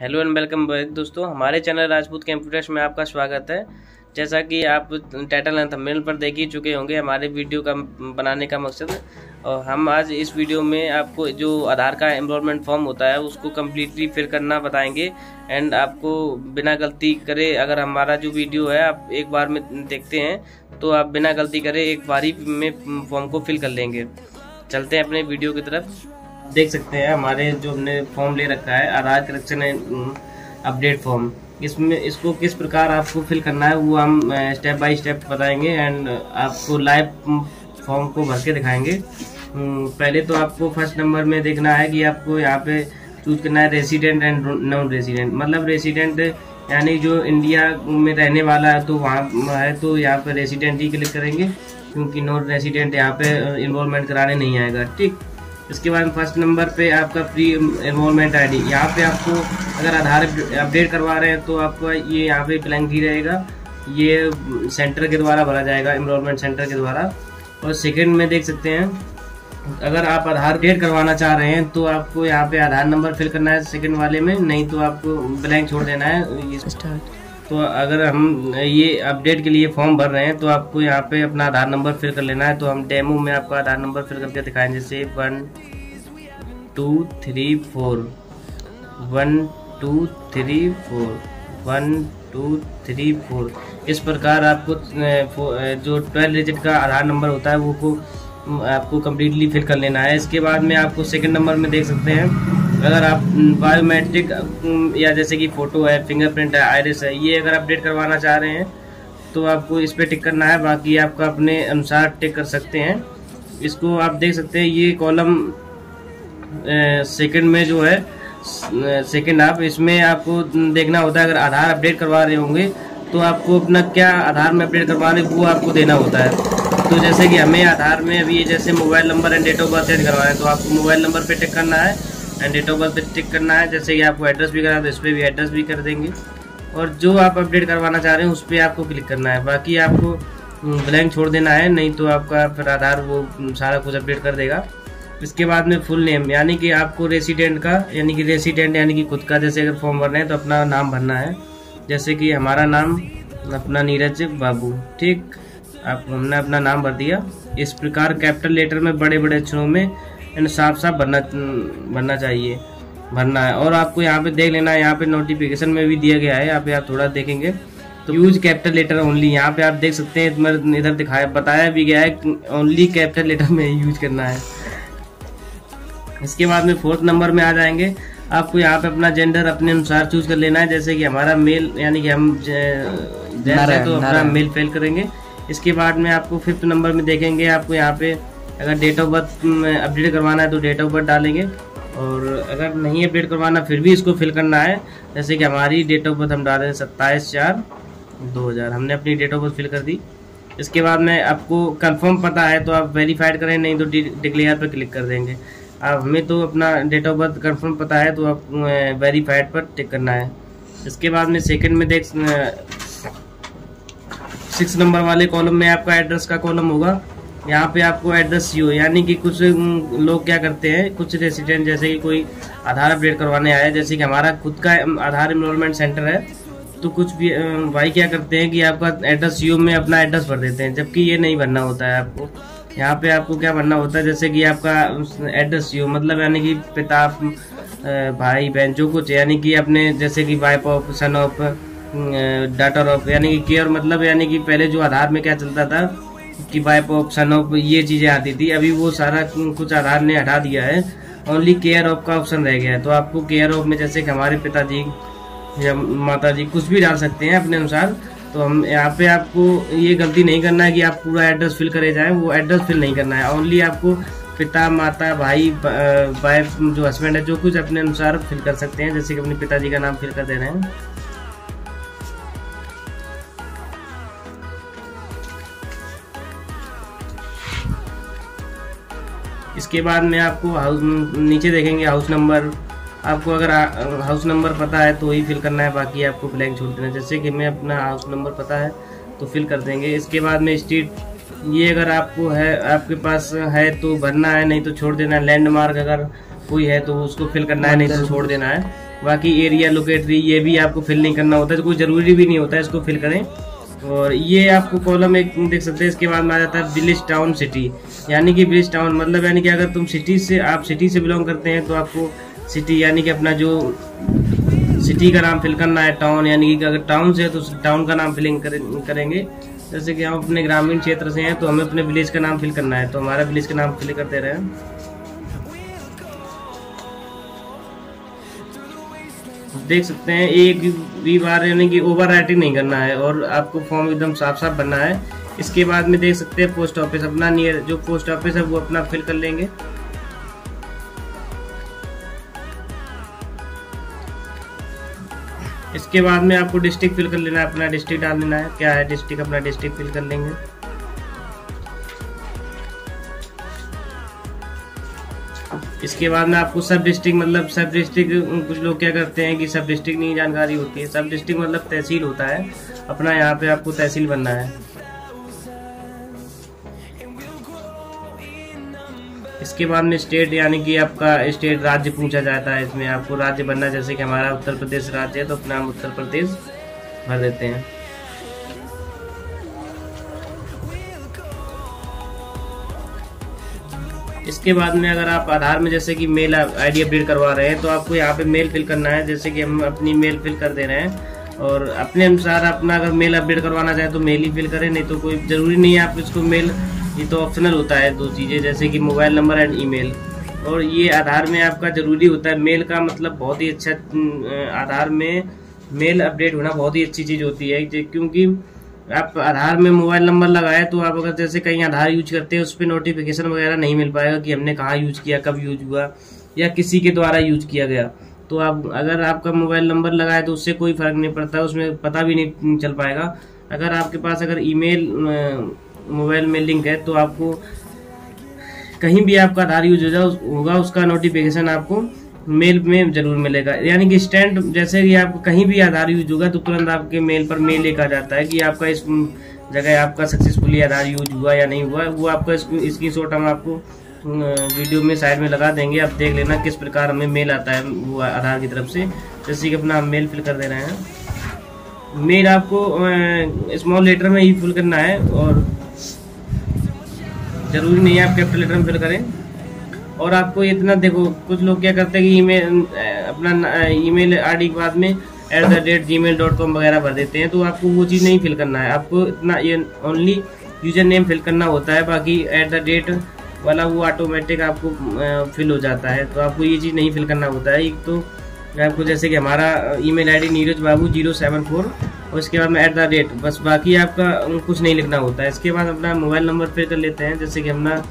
Hello and welcome back दोस्तों, हमारे channel Rajput computers में आपका स्वागत है। जैसा कि आप टाइटल एंड थंबनेल पर देख ही चुके होंगे हमारे वीडियो का बनाने का मकसद। और हम आज इस वीडियो में आपको जो आधार का एनरोलमेंट फॉर्म होता है उसको कम्प्लीटली फिल करना बताएंगे। एंड आपको बिना गलती करे, अगर हमारा जो वीडियो है आप एक बार में देखते हैं तो आप बिना गलती करे एक बारी में फॉर्म को फिल कर लेंगे। चलते हैं अपने वीडियो की तरफ। देख सकते हैं हमारे जो हमने फॉर्म ले रखा है Aadhaar correction and update form. इसमें इसको किस प्रकार आपको फिल करना है वो हम स्टेप बाय स्टेप बताएंगे एंड आपको लाइव फॉर्म को भर के दिखाएंगे। पहले तो आपको फर्स्ट नंबर में देखना है कि आपको यहाँ पे चूज करना है रेसिडेंट एंड नॉन रेसिडेंट। मतलब रेसिडेंट यानी जो इंडिया में रहने वाला है तो वहाँ है तो यहाँ पे रेसिडेंट ही क्लिक करेंगे, क्योंकि नॉन रेसिडेंट यहाँ पे इन्वॉल्वमेंट कराने नहीं आएगा। ठीक, इसके बाद फर्स्ट नंबर पे आपका प्री एनरोलमेंट आईडी। यहाँ पे आपको अगर आधार अपडेट करवा रहे हैं तो आपको ये यहाँ पे ब्लैंक ही रहेगा, ये सेंटर के द्वारा भरा जाएगा, एनरोलमेंट सेंटर के द्वारा। और सेकंड में देख सकते हैं अगर आप आधार अपडेट करवाना चाह रहे हैं तो आपको यहाँ पे आधार नंबर फिल करना है सेकंड वाले में, नहीं तो आपको ब्लैंक छोड़ देना है। तो अगर हम ये अपडेट के लिए फॉर्म भर रहे हैं तो आपको यहाँ पे अपना आधार नंबर फिल कर लेना है। तो हम डेमो में आपका आधार नंबर फिल करके दिखाएंगे, जैसे 1 2 3 4 1 2 3 4 1 2 3 4। इस प्रकार आपको जो 12 डिजिट का आधार नंबर होता है वो को आपको कम्प्लीटली फिल कर लेना है। इसके बाद में आपको सेकंड नंबर में देख सकते हैं अगर आप बायोमेट्रिक या जैसे कि फोटो है, फिंगरप्रिंट है, आइरिस है, ये अगर अपडेट करवाना चाह रहे हैं तो आपको इस पे टिक करना है। बाकी आपका अपने अनुसार टिक कर सकते हैं। इसको आप देख सकते हैं ये कॉलम सेकंड में जो है सेकंड आप इसमें आपको देखना होता है अगर आधार अपडेट करवा रहे होंगे तो आपको अपना क्या आधार में अपडेट करवा रहे वो आपको देना होता है। तो जैसे कि हमें आधार में अभी जैसे mobile number and date of birth add करवाना है तो आपको मोबाइल नंबर पे टिक करना है एंड डेट ऑफ बर्थ पे टिक करना है। जैसे कि आपको एड्रेस भी करना है तो इस पर भी एड्रेस भी कर देंगे, और जो आप अपडेट करवाना चाह रहे हैं उस पर आपको क्लिक करना है। बाकी आपको ब्लैंक छोड़ देना है, नहीं तो आपका फिर आधार वो सारा कुछ अपडेट कर देगा। इसके बाद में फुल नेम, यानी कि आपको रेसिडेंट का यानी कि खुद का जैसे अगर फॉर्म भरना है तो अपना नाम भरना है। जैसे कि हमारा नाम अपना नीरज बाबू। ठीक, हमने अपना नाम भर दिया। इस प्रकार कैपिटल लेटर में बड़े बड़े अक्षरों में साफ साफ भरना चाहिए, भरना है। और आपको यहाँ पे देख लेना है, यहाँ पे नोटिफिकेशन में भी दिया गया है, यहाँ पे आप थोड़ा देखेंगे तो यूज कैपिटल लेटर ओनली, यहाँ पे आप देख सकते हैं इधर दिखाया बताया भी गया है ओनली कैपिटल लेटर में यूज करना है। इसके बाद में फोर्थ नंबर में आ जाएंगे, आपको यहाँ पे अपना जेंडर अपने अनुसार चूज कर लेना है। जैसे कि हमारा मेल यानी कि हम जेंडर है तो अपना मेल फेल करेंगे। इसके बाद में आपको फिफ्थ नंबर में देखेंगे, आपको यहाँ पे अगर डेट ऑफ बर्थ अपडेट करवाना है तो डेट ऑफ बर्थ डालेंगे, और अगर नहीं अपडेट करवाना फिर भी इसको फिल करना है। जैसे कि हमारी डेट ऑफ बर्थ हम डाल रहे हैं 27/4/2000, हमने अपनी डेट ऑफ बर्थ फिल कर दी। इसके बाद में आपको कंफर्म पता है तो आप वेरीफाइड करें, नहीं तो डिक्लेयर पर क्लिक कर देंगे। अब हमें तो अपना डेट ऑफ बर्थ कंफर्म पता है तो आप वेरीफाइड पर टिक करना है। इसके बाद में सेकंड में देख 6 नंबर वाले कॉलम में आपका एड्रेस का कॉलम होगा। यहाँ पे आपको एड्रेस सीओ, यानी कि कुछ लोग क्या करते हैं, कुछ रेसिडेंट जैसे कि कोई आधार अपडेट करवाने आया, जैसे कि हमारा खुद का आधार एनरोलमेंट सेंटर है, तो कुछ भी भाई क्या करते हैं कि आपका एड्रेस सीओ में अपना एड्रेस भर देते हैं, जबकि ये नहीं भरना होता है आपको। यहाँ पे आपको क्या भरना होता है, जैसे कि आपका एड्रेस सीओ मतलब यानी कि पिता भाई बहन जो कुछ, यानी कि अपने जैसे कि wife of, son of, daughter of, यानी कि केयर मतलब यानी कि पहले जो आधार में क्या चलता था कि वाइफ ऑफ, सन ऑफ, ये चीजें आती थी, अभी वो सारा कुछ आधार ने हटा दिया है, ओनली केयर ऑफ का ऑप्शन रह गया है। तो आपको केयर ऑफ में जैसे कि हमारे पिताजी या माताजी कुछ भी डाल सकते हैं अपने अनुसार। तो हम यहाँ पे आपको ये गलती नहीं करना है कि आप पूरा एड्रेस फिल करे जाएं, वो एड्रेस फिल नहीं करना है, ओनली आपको पिता, माता, भाई, वाइफ, जो हस्बैंड है, जो कुछ अपने अनुसार फिल कर सकते हैं। जैसे कि अपने पिताजी का नाम फिल कर दे रहे हैं। इसके बाद में आपको हाउस नीचे देखेंगे हाउस नंबर, आपको अगर हाउस नंबर पता है तो वही फिल करना है, बाकी आपको ब्लैंक छोड़ देना है। जैसे कि मैं अपना हाउस नंबर पता है तो फिल कर देंगे। इसके बाद में स्ट्रीट, ये अगर आपको है आपके पास है तो भरना है, नहीं तो छोड़ देना है। लैंडमार्क अगर कोई है तो उसको फिल करना है, नहीं तो छोड़ देना है। बाकी एरिया लोकेटरी ये भी आपको फिल नहीं करना होता है, तो कोई ज़रूरी भी नहीं होता है इसको फिल करें। और ये आपको कॉलम एक देख सकते हैं। इसके बाद में आ जाता है विलेज टाउन सिटी, यानी कि विलेज टाउन मतलब यानी कि अगर तुम आप सिटी से बिलोंग करते हैं तो आपको सिटी यानी कि अपना जो सिटी का नाम फिल करना है। टाउन यानी कि अगर टाउन से है तो टाउन का नाम फिलिंग करेंगे। जैसे कि हम अपने ग्रामीण क्षेत्र से हैं तो हमें अपने विलेज का नाम फिल करना है, तो हमारा विलेज का नाम फिल कर दे रहे हैं। देख सकते हैं एक भी बार यानी कि ओवर राइटिंग नहीं करना है और आपको फॉर्म एकदम साफ साफ भरना है। इसके बाद में देख सकते हैं पोस्ट ऑफिस, अपना नियर जो पोस्ट ऑफिस है वो अपना फिल कर लेंगे। इसके बाद में आपको डिस्ट्रिक्ट फिल कर लेना है, अपना डिस्ट्रिक्ट डाल देना है, क्या है डिस्ट्रिक्ट, अपना डिस्ट्रिक्ट फिल कर लेंगे। इसके बाद में आपको सब डिस्ट्रिक्ट मतलब सब डिस्ट्रिक्ट, कुछ लोग क्या करते हैं कि सब डिस्ट्रिक्ट नहीं जानकारी होती है। सब डिस्ट्रिक्ट मतलब तहसील होता है, अपना यहाँ पे आपको तहसील बनना है। इसके बाद में स्टेट यानी कि आपका स्टेट राज्य पूछा जाता है, इसमें आपको राज्य बनना है। जैसे कि हमारा उत्तर प्रदेश राज्य है तो अपना हम उत्तर प्रदेश भर देते हैं। इसके बाद में अगर आप आधार में जैसे कि मेल आईडी अपडेट करवा रहे हैं तो आपको यहाँ पे मेल फिल करना है। जैसे कि हम अपनी मेल फिल कर दे रहे हैं और अपने अनुसार अपना अगर मेल अपडेट करवाना चाहे तो मेल ही फिल करें, नहीं तो कोई ज़रूरी नहीं है आप इसको मेल, ये तो ऑप्शनल होता है। दो चीज़ें जैसे कि मोबाइल नंबर एंड ईमेल, और ये आधार में आपका ज़रूरी होता है। मेल का मतलब बहुत ही अच्छा, आधार में मेल अपडेट होना बहुत ही अच्छी चीज़ होती है, क्योंकि आप आधार में मोबाइल नंबर लगाए तो आप अगर जैसे कहीं आधार यूज करते हैं उस पर नोटिफिकेशन वगैरह नहीं मिल पाएगा कि हमने कहाँ यूज किया, कब यूज हुआ या किसी के द्वारा यूज किया गया। तो आप अगर आपका मोबाइल नंबर लगाए तो उससे कोई फर्क नहीं पड़ता, उसमें पता भी नहीं चल पाएगा। अगर आपके पास अगर ईमेल मोबाइल में लिंक है तो आपको कहीं भी आपका आधार यूज होगा उसका नोटिफिकेशन आपको मेल में जरूर मिलेगा। यानी कि इंस्टेंट, जैसे कि आप कहीं भी आधार यूज होगा तो तुरंत आपके मेल पर मेल एक आ जाता है कि आपका इस जगह आपका सक्सेसफुली आधार यूज हुआ या नहीं हुआ। वो आपका स्क्रीनशॉट हम आपको वीडियो में साइड में लगा देंगे, आप देख लेना किस प्रकार हमें मेल आता है वो आधार की तरफ से। जैसे कि अपना मेल फिल कर दे रहे हैं। मेल आपको स्मॉल लेटर में ही फिल करना है और जरूरी नहीं है आप कैपिटल लेटर में फिल करें। और आपको इतना देखो, कुछ लोग क्या करते हैं कि ईमेल अपना ईमेल आईडी के बाद में @gmail.com वगैरह भर देते हैं, तो आपको वो चीज़ नहीं फिल करना है। आपको इतना ये ओनली यूजर नेम फिल करना होता है, बाकी @ वाला वो ऑटोमेटिक आपको फिल हो जाता है, तो आपको ये चीज़ नहीं फिल करना होता है। एक तो आपको जैसे कि हमारा ईमेल आईडी नीरज बाबू 074 और इसके बाद में @ बस, बाकी आपका कुछ नहीं लिखना होता है। इसके बाद अपना मोबाइल नंबर फिल कर लेते हैं। जैसे कि अपना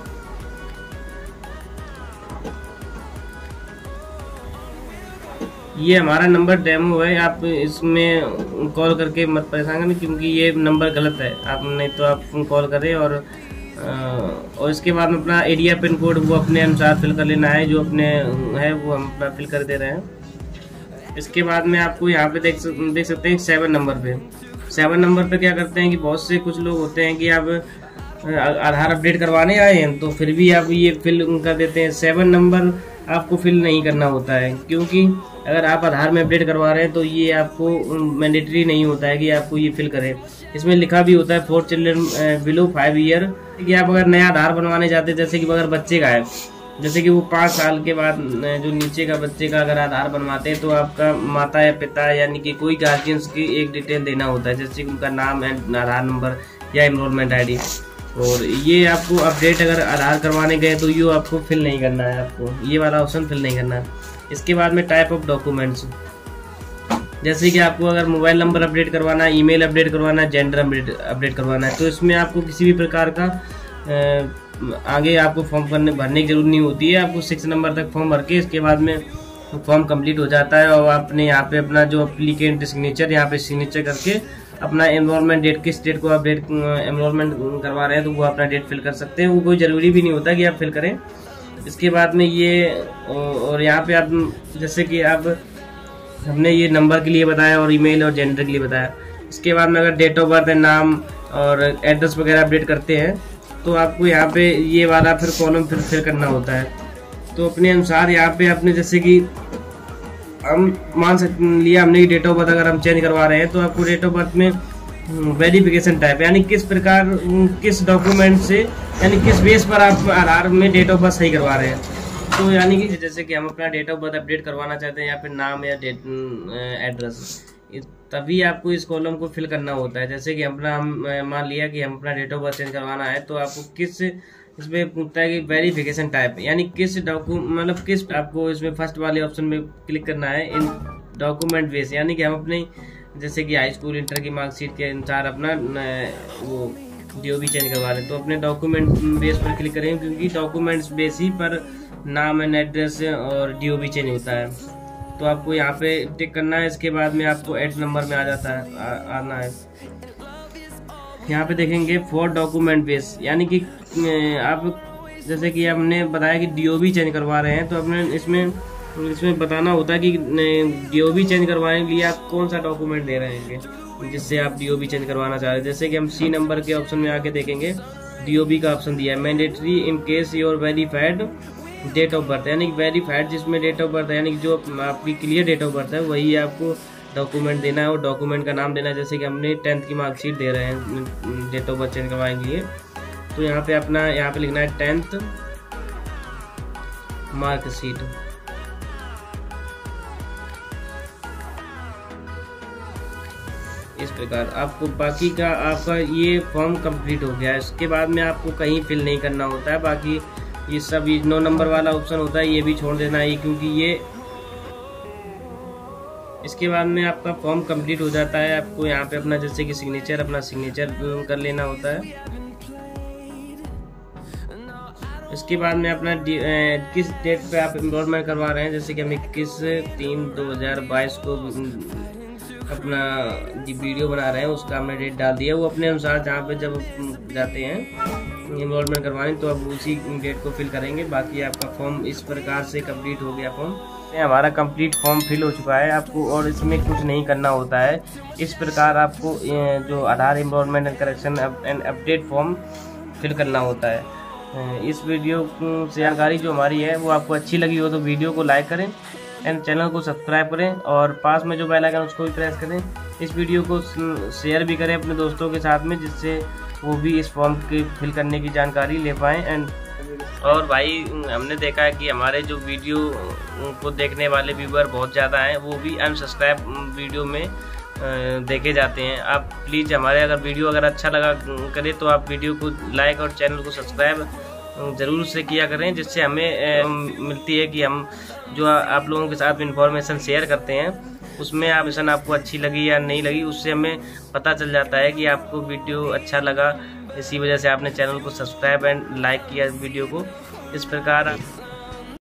ये हमारा नंबर डेमो है, आप इसमें कॉल करके मत परेशान करें क्योंकि ये नंबर गलत है, आप नहीं तो आप कॉल करें। और इसके बाद में अपना एरिया पिन कोड वो अपने अनुसार फिल कर लेना है, जो अपने है वो हम अपना फिल कर दे रहे हैं। इसके बाद में आपको यहाँ पे देख सकते हैं 7 नंबर पे। 7 नंबर पे क्या करते हैं कि बहुत से कुछ लोग होते हैं कि आप आधार अपडेट करवाने आए हैं तो फिर भी आप ये फिल कर देते हैं। 7 नंबर आपको फिल नहीं करना होता है, क्योंकि अगर आप आधार में अपडेट करवा रहे हैं तो ये आपको मैंडेटरी नहीं होता है कि आपको ये फिल करें। इसमें लिखा भी होता है फॉर चिल्ड्रन बिलो 5 ईयर, कि आप अगर नया आधार बनवाने जाते हैं, जैसे कि अगर बच्चे का है, जैसे कि वो 5 साल के बाद जो नीचे का बच्चे का अगर आधार बनवाते हैं तो आपका माता या पिता यानी कि कोई गार्जियंस की एक डिटेल देना होता है, जैसे कि उनका नाम एंड आधार नंबर या एनरोलमेंट आईडी। और ये आपको अपडेट अगर आधार करवाने गए तो ये आपको फिल नहीं करना है, आपको ये वाला ऑप्शन फिल नहीं करना है। इसके बाद में टाइप ऑफ डॉक्यूमेंट्स, जैसे कि आपको अगर मोबाइल नंबर अपडेट करवाना है, ईमेल अपडेट करवाना है, जेंडर अपडेट करवाना है, तो इसमें आपको किसी भी प्रकार का आगे आपको फॉर्म भरने की जरूरत नहीं होती है। आपको 6 नंबर तक फॉर्म भर के इसके बाद में फॉर्म कंप्लीट हो जाता है और आपने यहाँ पे अपना जो एप्लीकेंट सिग्नेचर यहाँ पे सिग्नेचर करके अपना एनरोलमेंट डेट, किस डेट को आप डेट एनरोलमेंट करवा रहे हैं तो वो अपना डेट फिल कर सकते हैं। वो कोई ज़रूरी भी नहीं होता कि आप फिल करें। इसके बाद में ये और यहाँ पे आप जैसे कि आप हमने ये नंबर के लिए बताया और ईमेल और जेंडर के लिए बताया। इसके बाद में अगर डेट ऑफ बर्थ, नाम और एड्रेस वगैरह अपडेट करते हैं तो आपको यहाँ पे ये वाला फिर कॉलम फिल करना होता है। तो अपने अनुसार यहाँ पे आपने जैसे कि हम मान सकते लिया हमने डेट ऑफ बर्थ अगर हम चेंज करवा रहे हैं तो आपको डेट ऑफ बर्थ में वेरिफिकेशन टाइप यानी किस प्रकार किस डॉक्यूमेंट से यानी किस बेस पर आप आधार में डेट ऑफ बर्थ सही करवा रहे हैं। तो यानी कि जैसे कि हम अपना डेट ऑफ बर्थ अपडेट करवाना चाहते हैं या फिर नाम या डेट एड्रेस, तभी आपको इस कॉलम को फिल करना होता है। जैसे कि हम मान लिया कि हम अपना डेट ऑफ बर्थ चेंज करवाना है तो आपको किस इसमें पूछता है कि वेरिफिकेशन टाइप यानी किस मतलब किस आपको इसमें फर्स्ट वाले ऑप्शन में क्लिक करना है इन डॉक्यूमेंट बेस, यानी कि हम अपने जैसे कि हाई स्कूल इंटर की मार्कशीट के अनुसार अपना वो DOB चेंज करवा रहे हैं तो अपने डॉक्यूमेंट बेस पर क्लिक करेंगे, क्योंकि डॉक्यूमेंट्स बेस ही पर नाम एंड एड्रेस और DOB चेंज होता है। तो आपको यहाँ पे टिक करना है। इसके बाद में आपको ऐड नंबर में आ जाता है आना है। यहाँ पे देखेंगे फॉर डॉक्यूमेंट बेस, यानी कि आप जैसे कि हमने बताया कि DOB चेंज करवा रहे हैं तो अपने इसमें बताना होता है कि DOB चेंज करवाने के लिए आप कौन सा डॉक्यूमेंट दे रहे हैं जिससे आप DOB चेंज करवाना चाह रहे हैं। जैसे कि हम C नंबर के ऑप्शन में आके देखेंगे DOB का ऑप्शन दिया है mandatory in case your verified date of birth, यानी कि वेरीफाइड जिसमें डेट ऑफ बर्थ है यानी कि जो आपकी क्लियर डेट ऑफ बर्थ है वही आपको डॉक्यूमेंट देना है और डॉक्यूमेंट का नाम देना है। जैसे कि हमने 10th की मार्कशीट दे रहे हैं डेट ऑफ बर्थ चेंज करवाने के लिए तो यहाँ पे लिखना है 10th मार्कशीट। इस प्रकार आपको बाकी का आपका ये फॉर्म कंप्लीट हो गया है। इसके बाद में आपको कहीं फिल नहीं करना होता है। बाकी ये सब 9 नंबर वाला ऑप्शन होता है ये भी छोड़ देना है, क्योंकि ये इसके बाद में आपका फॉर्म कंप्लीट हो जाता है। आपको यहाँ पे अपना जैसे कि अपना सिग्नेचर कर लेना होता है। इसके बाद में अपना किस डेट पे आप एनरोलमेंट करवा रहे हैं, जैसे कि हम 21/3/2022 को अपना वीडियो बना रहे हैं उसका हमने डेट डाल दिया। वो अपने अनुसार जहाँ पे जब जाते हैं एनरोलमेंट करवाने तो अब उसी डेट को फिल करेंगे। बाकी आपका फॉर्म इस प्रकार से कंप्लीट हो गया। फॉर्म हमारा कंप्लीट फॉर्म फिल हो चुका है आपको और इसमें कुछ नहीं करना होता है। इस प्रकार आपको जो Aadhaar enrolment and correction and update form fill करना होता है। इस वीडियो से जानकारी जो हमारी है वो आपको अच्छी लगी हो तो वीडियो को लाइक करें एंड चैनल को सब्सक्राइब करें और पास में जो बेल आइकन उसको भी प्रेस करें। इस वीडियो को शेयर भी करें अपने दोस्तों के साथ में, जिससे वो भी इस फॉर्म के फिल करने की जानकारी ले पाएँ। एंड और भाई हमने देखा है कि हमारे जो वीडियो को देखने वाले व्यूअर बहुत ज़्यादा हैं, वो भी अनसब्सक्राइब वीडियो में देखे जाते हैं। आप प्लीज़ हमारे अगर वीडियो अगर अच्छा लगा करे तो आप वीडियो को लाइक और चैनल को सब्सक्राइब ज़रूर से किया करें, जिससे हमें मिलती है कि हम जो आप लोगों के साथ इन्फॉर्मेशन शेयर करते हैं उसमें आपको अच्छी लगी या नहीं लगी, उससे हमें पता चल जाता है कि आपको वीडियो अच्छा लगा। इसी वजह से आपने चैनल को सब्सक्राइब एंड लाइक किया वीडियो को। इस प्रकार